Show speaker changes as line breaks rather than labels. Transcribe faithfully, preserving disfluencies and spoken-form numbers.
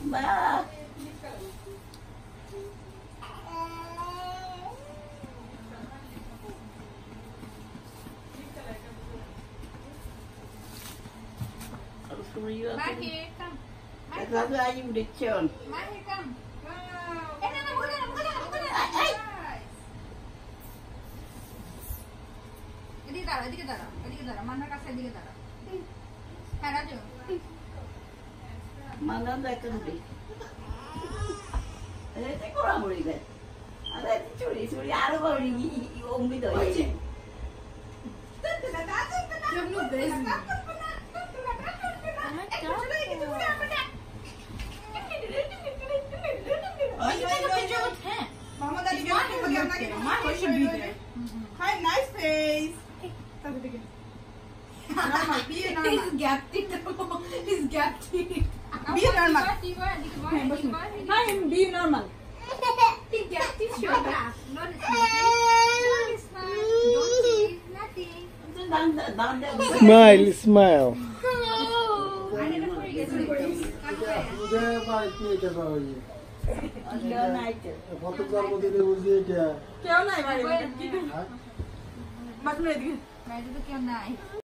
Ba.
Mahi, come.
Satu ayu udah cion.
Mahi, come. Wow. Eh, nak bukan, bukan, bukan. Nice. Ini taruh, ini taruh, ini taruh. Mana kasih ini taruh. Hai Raju.
Mana dah kerja. Eh, tak kurang boleh kan? Ada curi, curi ada boleh ni om itu aja.
Jom lu best.
Hi, nice face. Normal, be normal.
He's gapped it. He's gapped it.
Be normal.
Hi, be normal. He gapped his shoulder. Not smile. Don't see nothing.
Smile, smile.
क्यों नहीं भाई?
मैं तो क्यों नहीं